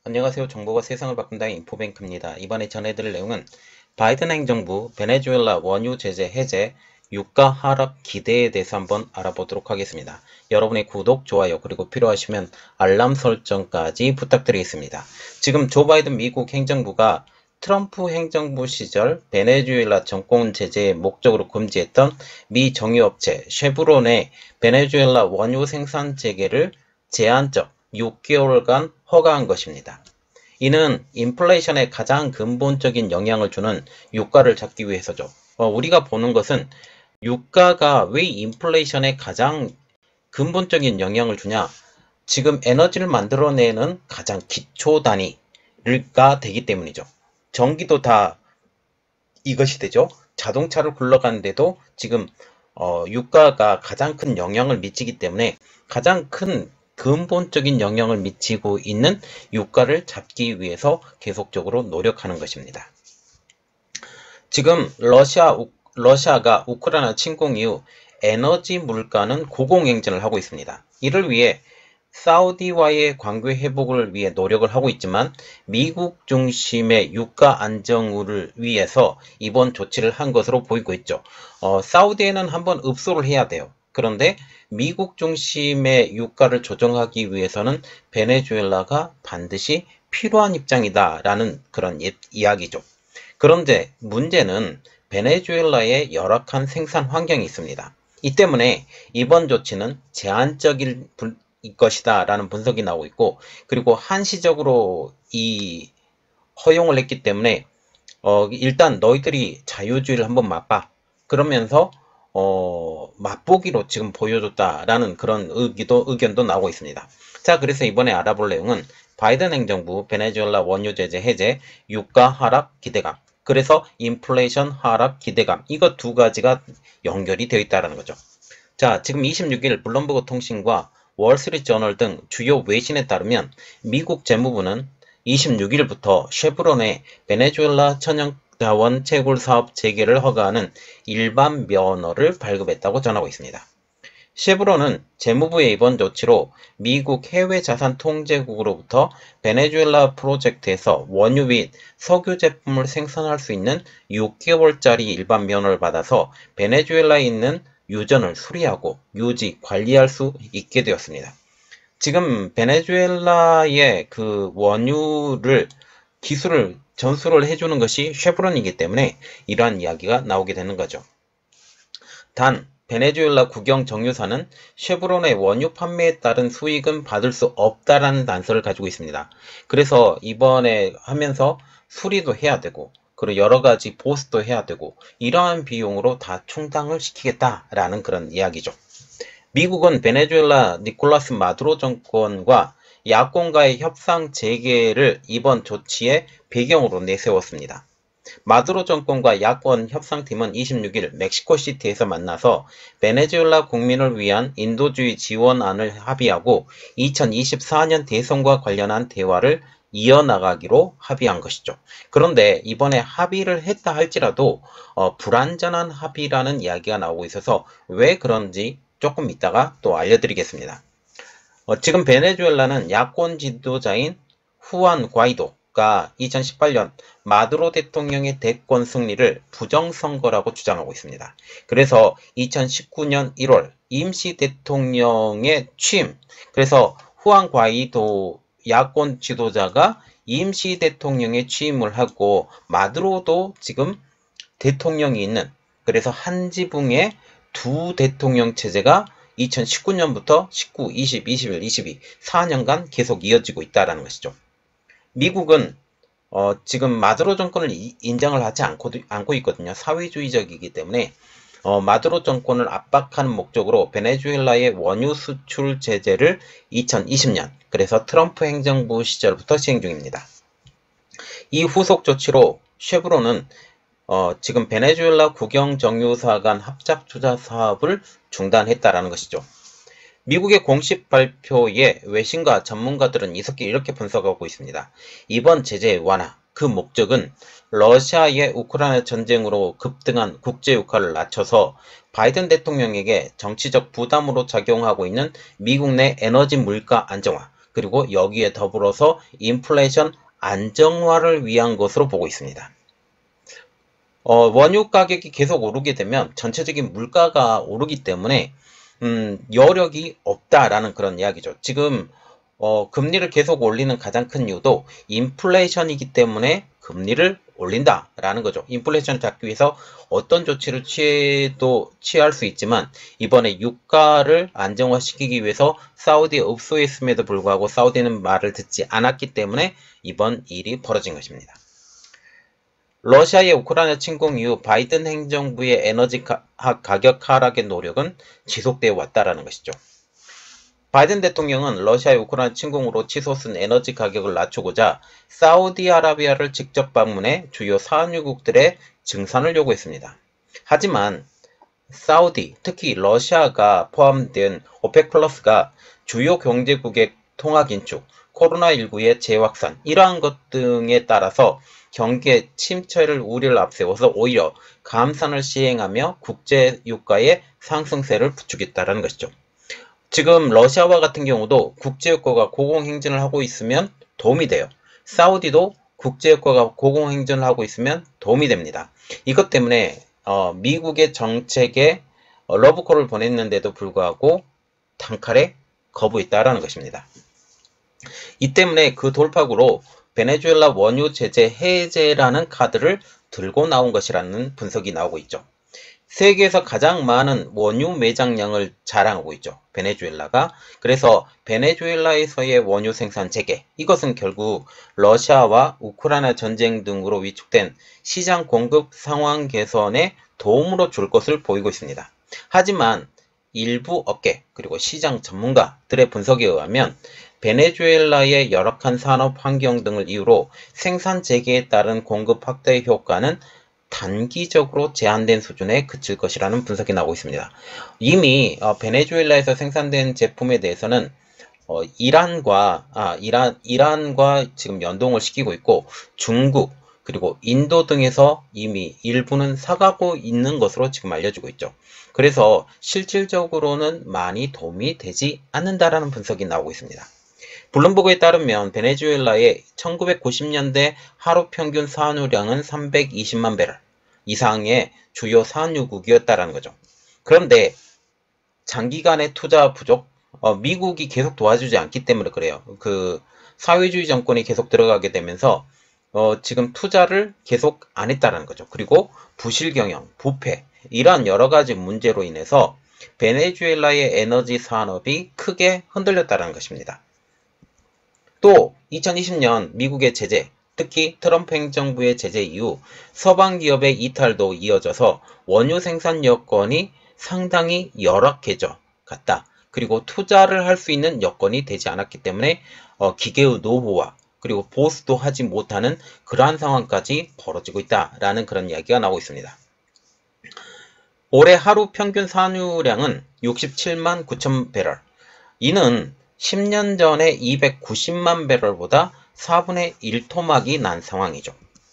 안녕하세요. 정보가 세상을 바꾼다의 인포뱅크입니다. 이번에 전해드릴 내용은 바이든 행정부 베네수엘라 원유 제재 해제, 유가 하락 기대에 대해서 한번 알아보도록 하겠습니다. 여러분의 구독, 좋아요, 그리고 필요하시면 알람 설정까지 부탁드리겠습니다. 지금 조 바이든 미국 행정부가 트럼프 행정부 시절 베네수엘라 정권 제재의 목적으로 금지했던 미 정유업체 쉐브론의 베네수엘라 원유 생산 재개를 제한적 6개월간 허가한 것입니다. 이는 인플레이션에 가장 근본적인 영향을 주는 유가를 잡기 위해서죠. 우리가 보는 것은 유가가 왜 인플레이션에 가장 근본적인 영향을 주냐? 지금 에너지를 만들어내는 가장 기초 단위가 되기 때문이죠. 전기도 다 이것이 되죠. 자동차를 굴러가는데도 지금 유가가 가장 큰 영향을 미치기 때문에 가장 큰 근본적인 영향을 미치고 있는 유가를 잡기 위해서 계속적으로 노력하는 것입니다. 지금 러시아가 우크라이나 침공 이후 에너지 물가는 고공행진을 하고 있습니다. 이를 위해 사우디와의 관계 회복을 위해 노력을 하고 있지만 미국 중심의 유가 안정을 위해서 이번 조치를 한 것으로 보이고 있죠. 사우디에는 한번 읍소를 해야 돼요. 그런데 미국 중심의 유가를 조정하기 위해서는 베네수엘라가 반드시 필요한 입장이다라는 그런 이야기죠. 그런데 문제는 베네수엘라의 열악한 생산 환경이 있습니다. 이 때문에 이번 조치는 제한적일 것이다 라는 분석이 나오고 있고, 그리고 한시적으로 이 허용을 했기 때문에 일단 너희들이 자유주의를 한번 맛봐, 그러면서 맛보기로 지금 보여줬다라는 그런 의견도 나오고 있습니다. 자, 그래서 이번에 알아볼 내용은 바이든 행정부 베네수엘라 원유 제재 해제, 유가 하락 기대감, 그래서 인플레이션 하락 기대감, 이거 두 가지가 연결이 되어 있다는 거죠. 자, 지금 26일 블룸버그 통신과 월스트리트저널 등 주요 외신에 따르면 미국 재무부는 26일부터 쉐브론의 베네수엘라 천연자원 채굴 사업 재개를 허가하는 일반 면허를 발급했다고 전하고 있습니다. 쉐브론은 재무부의 이번 조치로 미국 해외자산통제국으로부터 베네수엘라 프로젝트에서 원유 및 석유 제품을 생산할 수 있는 6개월짜리 일반 면허를 받아서 베네수엘라에 있는 유전을 수리하고 유지, 관리할 수 있게 되었습니다. 지금 베네수엘라의 그 원유를 기술을 전수를 해주는 것이 쉐브론이기 때문에 이러한 이야기가 나오게 되는 거죠. 단 베네수엘라 국영 정유사는 쉐브론의 원유 판매에 따른 수익은 받을 수 없다라는 단서를 가지고 있습니다. 그래서 이번에 하면서 수리도 해야 되고, 그리고 여러 가지 보수도 해야 되고, 이러한 비용으로 다 충당을 시키겠다라는 그런 이야기죠. 미국은 베네수엘라 니콜라스 마두로 정권과 야권과의 협상 재개를 이번 조치의 배경으로 내세웠습니다. 마두로 정권과 야권 협상팀은 26일 멕시코시티에서 만나서 베네수엘라 국민을 위한 인도주의 지원안을 합의하고 2024년 대선과 관련한 대화를 이어나가기로 합의한 것이죠. 그런데 이번에 합의를 했다 할지라도 불완전한 합의라는 이야기가 나오고 있어서 왜 그런지 조금 이따가 또 알려드리겠습니다. 지금 베네수엘라는 야권 지도자인 후안 과이도가 2018년 마두로 대통령의 대권 승리를 부정선거라고 주장하고 있습니다. 그래서 2019년 1월 임시 대통령의 취임, 그래서 후안 과이도 야권 지도자가 임시 대통령에 취임을 하고 마두로도 지금 대통령이 있는, 그래서 한 지붕의 두 대통령 체제가 2019년부터 19, 20, 21, 22, 4년간 계속 이어지고 있다는 것이죠. 미국은 지금 마두로 정권을 인정을 하지 않고 있거든요. 사회주의적이기 때문에 마두로 정권을 압박하는 목적으로 베네수엘라의 원유 수출 제재를 2020년, 그래서 트럼프 행정부 시절부터 시행 중입니다. 이 후속 조치로 쉐브론은 지금 베네수엘라 국영정유사 간 합작 투자 사업을 중단했다라는 것이죠. 미국의 공식 발표에 외신과 전문가들은 이렇게 분석하고 있습니다. 이번 제재 완화, 그 목적은 러시아의 우크라이나 전쟁으로 급등한 국제 유가를 낮춰서 바이든 대통령에게 정치적 부담으로 작용하고 있는 미국 내 에너지 물가 안정화, 그리고 여기에 더불어서 인플레이션 안정화를 위한 것으로 보고 있습니다. 원유 가격이 계속 오르게 되면 전체적인 물가가 오르기 때문에 여력이 없다라는 그런 이야기죠. 지금 금리를 계속 올리는 가장 큰 이유도 인플레이션이기 때문에 금리를 올린다라는 거죠. 인플레이션을 잡기 위해서 어떤 조치를 취할 수 있지만 이번에 유가를 안정화시키기 위해서 사우디에 읍소했음에도 불구하고 사우디는 말을 듣지 않았기 때문에 이번 일이 벌어진 것입니다. 러시아의 우크라이나 침공 이후 바이든 행정부의 에너지 가격 하락의 노력은 지속되어 왔다라는 것이죠. 바이든 대통령은 러시아의 우크라이나 침공으로 치솟은 에너지 가격을 낮추고자 사우디아라비아를 직접 방문해 주요 산유국들의 증산을 요구했습니다. 하지만 사우디, 특히 러시아가 포함된 오펙 플러스가 주요 경제국의 통화 긴축, 코로나19의 재확산, 이러한 것 등에 따라서 경기의 침체를 우려를 앞세워서 오히려 감산을 시행하며 국제 유가의 상승세를 부추겼다는 것이죠. 지금 러시아와 같은 경우도 국제유가가 고공행진을 하고 있으면 도움이 돼요. 사우디도 국제유가가 고공행진을 하고 있으면 도움이 됩니다. 이것 때문에 미국의 정책에 러브콜을 보냈는데도 불구하고 단칼에 거부했다라는 것입니다. 이 때문에 그 돌파구로 베네수엘라 원유 제재 해제라는 카드를 들고 나온 것이라는 분석이 나오고 있죠. 세계에서 가장 많은 원유 매장량을 자랑하고 있죠. 베네수엘라가. 그래서 베네수엘라에서의 원유 생산 재개, 이것은 결국 러시아와 우크라이나 전쟁 등으로 위축된 시장 공급 상황 개선에 도움으로 줄 것을 보이고 있습니다. 하지만 일부 업계 그리고 시장 전문가들의 분석에 의하면 베네수엘라의 열악한 산업 환경 등을 이유로 생산 재개에 따른 공급 확대의 효과는 단기적으로 제한된 수준에 그칠 것이라는 분석이 나오고 있습니다. 이미 베네수엘라에서 생산된 제품에 대해서는 이란과 지금 연동을 시키고 있고 중국 그리고 인도 등에서 이미 일부는 사가고 있는 것으로 지금 알려지고 있죠. 그래서 실질적으로는 많이 도움이 되지 않는다라는 분석이 나오고 있습니다. 블룸버그에 따르면 베네수엘라의 1990년대 하루 평균 산유량은 320만 배럴 이상의 주요 산유국이었다는 거죠. 그런데 장기간의 투자 부족, 미국이 계속 도와주지 않기 때문에 그래요. 그 사회주의 정권이 계속 들어가게 되면서 지금 투자를 계속 안 했다는 거죠. 그리고 부실 경영, 부패, 이러한 여러 가지 문제로 인해서 베네수엘라의 에너지 산업이 크게 흔들렸다는 것입니다. 또 2020년 미국의 제재, 특히 트럼프 행정부의 제재 이후 서방 기업의 이탈도 이어져서 원유 생산 여건이 상당히 열악해져 갔다. 그리고 투자를 할 수 있는 여건이 되지 않았기 때문에 기계의 노후화 그리고 보수도 하지 못하는 그러한 상황까지 벌어지고 있다라는 그런 이야기가 나오고 있습니다. 올해 하루 평균 산유량은 67만 9천 배럴. 이는 10년 전에 290만 배럴보다 4분의 1토막이 난 상황이죠.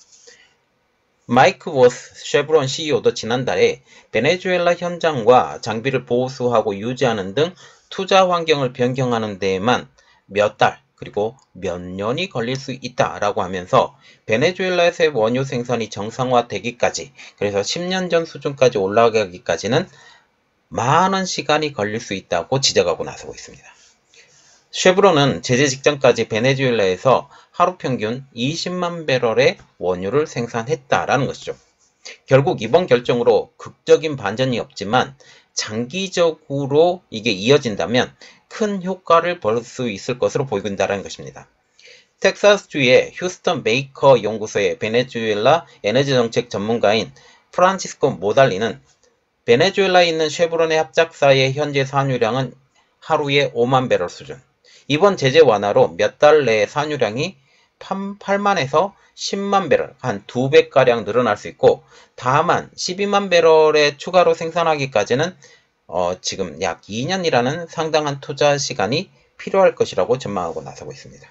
마이크 워스 쉐브론 CEO도 지난달에 베네수엘라 현장과 장비를 보수하고 유지하는 등 투자 환경을 변경하는 데에만 몇 달 그리고 몇 년이 걸릴 수 있다라고 하면서 베네수엘라에서의 원유 생산이 정상화되기까지, 그래서 10년 전 수준까지 올라가기까지는 많은 시간이 걸릴 수 있다고 지적하고 나서고 있습니다. 쉐브론은 제재 직전까지 베네수엘라에서 하루 평균 20만 배럴의 원유를 생산했다라는 것이죠. 결국 이번 결정으로 극적인 반전이 없지만 장기적으로 이게 이어진다면 큰 효과를 볼 수 있을 것으로 보인다는 것입니다. 텍사스주의 휴스턴 베이커 연구소의 베네수엘라 에너지 정책 전문가인 프란치스코 모달리는 베네수엘라에 있는 쉐브론의 합작사의 현재 산유량은 하루에 5만 배럴 수준. 이번 제재 완화로 몇 달 내에 산유량이 8만에서 10만 배럴, 한 2배가량 늘어날 수 있고, 다만 12만 배럴의 추가로 생산하기까지는 지금 약 2년이라는 상당한 투자 시간이 필요할 것이라고 전망하고 나서고 있습니다.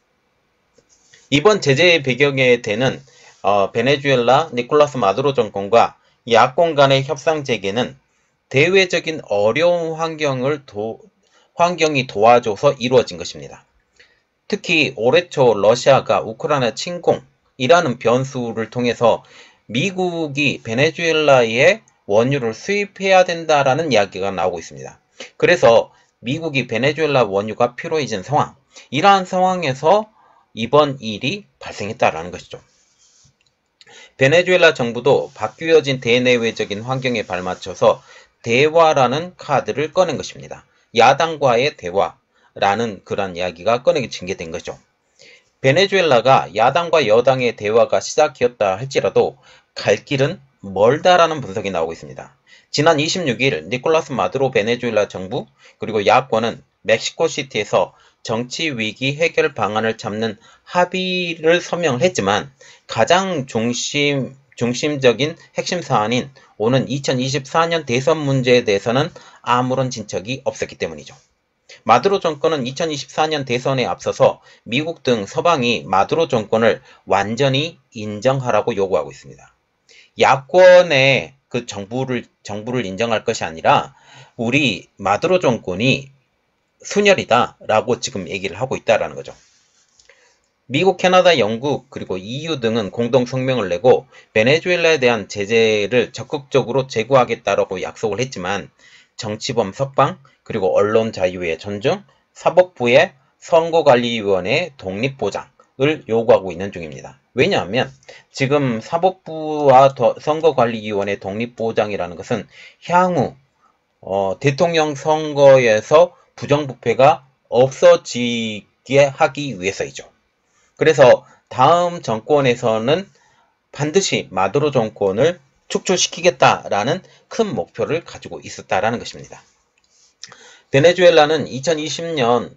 이번 제재의 배경에 대는 베네수엘라 니콜라스 마두로 정권과 야권 간의 협상 재개는 대외적인 어려운 환경이 도와줘서 이루어진 것입니다. 특히 올해 초 러시아가 우크라이나 침공이라는 변수를 통해서 미국이 베네수엘라에 원유를 수입해야 된다라는 이야기가 나오고 있습니다. 그래서 미국이 베네수엘라 원유가 필요해진 상황, 이러한 상황에서 이번 일이 발생했다라는 것이죠. 베네수엘라 정부도 바뀌어진 대내외적인 환경에 발맞춰서 대화라는 카드를 꺼낸 것입니다. 야당과의 대화라는 그런 이야기가 꺼내게 징계된 거죠. 베네수엘라가 야당과 여당의 대화가 시작이었다 할지라도 갈 길은 멀다라는 분석이 나오고 있습니다. 지난 26일 니콜라스 마두로 베네수엘라 정부 그리고 야권은 멕시코시티에서 정치 위기 해결 방안을 잡는 합의를 서명을 했지만 가장 중심적인 핵심 사안인 오는 2024년 대선 문제에 대해서는 아무런 진척이 없었기 때문이죠. 마두로 정권은 2024년 대선에 앞서서 미국 등 서방이 마두로 정권을 완전히 인정하라고 요구하고 있습니다. 야권의 그 정부를 인정할 것이 아니라 우리 마두로 정권이 순혈이다라고 지금 얘기를 하고 있다라는 거죠. 미국, 캐나다, 영국 그리고 EU 등은 공동 성명을 내고 베네수엘라에 대한 제재를 적극적으로 제고하겠다라고 약속을 했지만 정치범 석방 그리고 언론 자유의 존중, 사법부의 선거관리위원회의 독립보장을 요구하고 있는 중입니다. 왜냐하면 지금 사법부와 선거관리위원회 독립보장이라는 것은 향후 대통령 선거에서 부정부패가 없어지게 하기 위해서이죠. 그래서 다음 정권에서는 반드시 마두로 정권을 축출시키겠다라는 큰 목표를 가지고 있었다라는 것입니다. 베네수엘라는 2020년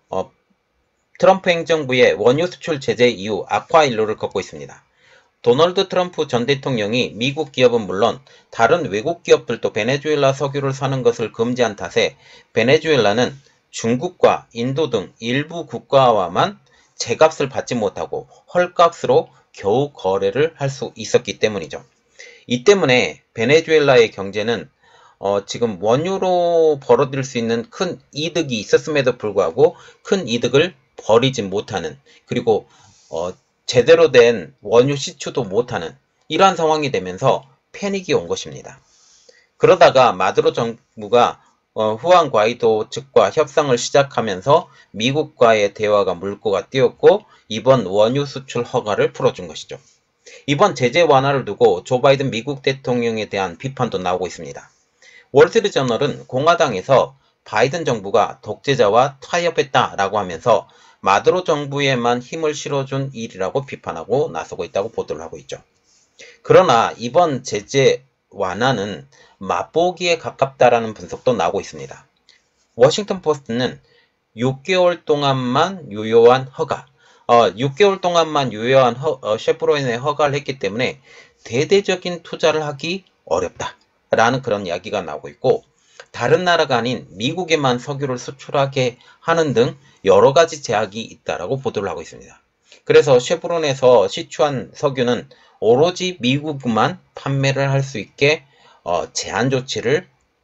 트럼프 행정부의 원유 수출 제재 이후 악화 일로를 걷고 있습니다. 도널드 트럼프 전 대통령이 미국 기업은 물론 다른 외국 기업들도 베네수엘라 석유를 사는 것을 금지한 탓에 베네수엘라는 중국과 인도 등 일부 국가와만 제값을 받지 못하고 헐값으로 겨우 거래를 할 수 있었기 때문이죠. 이 때문에 베네수엘라의 경제는 지금 원유로 벌어들일 수 있는 큰 이득이 있었음에도 불구하고 큰 이득을 벌이지 못하는 그리고 제대로 된 원유 시추도 못하는 이러한 상황이 되면서 패닉이 온 것입니다. 그러다가 마두로 정부가 후안 과이도 측과 협상을 시작하면서 미국과의 대화가 물꼬가 띄었고 이번 원유 수출 허가를 풀어준 것이죠. 이번 제재 완화를 두고 조 바이든 미국 대통령에 대한 비판도 나오고 있습니다. 월스트리트저널은 공화당에서 바이든 정부가 독재자와 타협했다라고 하면서 마두로 정부에만 힘을 실어준 일이라고 비판하고 나서고 있다고 보도를 하고 있죠. 그러나 이번 제재 완화는 맛보기에 가깝다라는 분석도 나오고 있습니다. 워싱턴 포스트는 6개월 동안만 유효한 허가, 6개월 동안만 유효한 셰프론에 허가를 했기 때문에 대대적인 투자를 하기 어렵다라는 그런 이야기가 나오고 있고 다른 나라가 아닌 미국에만 석유를 수출하게 하는 등 여러 가지 제약이 있다라고 보도를 하고 있습니다. 그래서 셰프론에서 시추한 석유는 오로지 미국만 판매를 할 수 있게 제한 조치를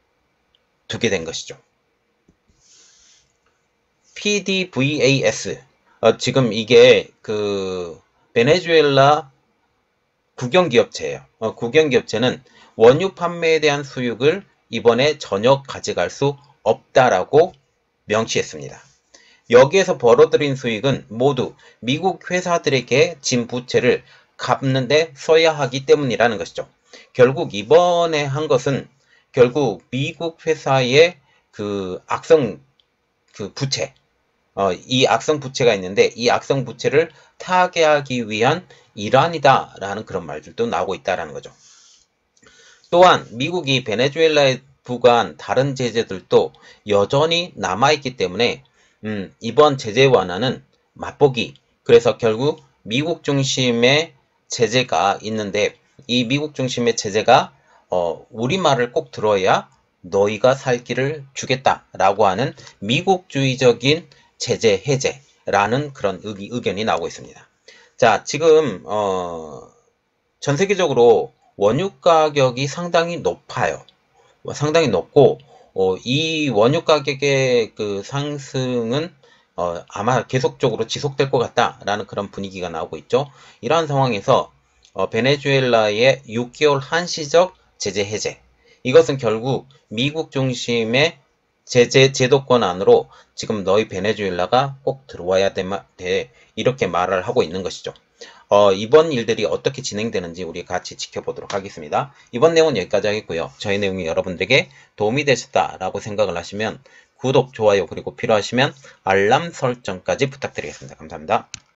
두게 된 것이죠. PDVAS 지금 이게 그 베네수엘라 국영기업체예요. 국영기업체는 원유 판매에 대한 수익을 이번에 전혀 가져갈 수 없다라고 명시했습니다. 여기에서 벌어들인 수익은 모두 미국 회사들에게 진 부채를 갚는 데 써야 하기 때문이라는 것이죠. 결국 이번에 한 것은 결국 미국 회사의 그 악성 그 부채, 이 악성 부채가 있는데 이 악성 부채를 타개하기 위한 일환이다라는 그런 말들도 나오고 있다라는 거죠. 또한 미국이 베네수엘라에 부과한 다른 제재들도 여전히 남아있기 때문에 이번 제재 완화는 맛보기, 그래서 결국 미국 중심의 제재가 있는데 이 미국 중심의 제재가 우리말을 꼭 들어야 너희가 살 길을 주겠다라고 하는 미국주의적인 제재 해제라는 그런 의견이 나오고 있습니다. 자, 지금 전 세계적으로 원유 가격이 상당히 높아요. 상당히 높고 이 원유 가격의 그 상승은 아마 계속적으로 지속될 것 같다라는 그런 분위기가 나오고 있죠. 이러한 상황에서 베네수엘라의 6개월 한시적 제재 해제, 이것은 결국 미국 중심의 제재 제도권 안으로 지금 너희 베네수엘라가 꼭 들어와야 돼, 이렇게 말을 하고 있는 것이죠. 이번 일들이 어떻게 진행되는지 우리 같이 지켜보도록 하겠습니다. 이번 내용은 여기까지 하겠고요. 저희 내용이 여러분들에게 도움이 되셨다라고 생각을 하시면 구독, 좋아요, 그리고 필요하시면 알람 설정까지 부탁드리겠습니다. 감사합니다.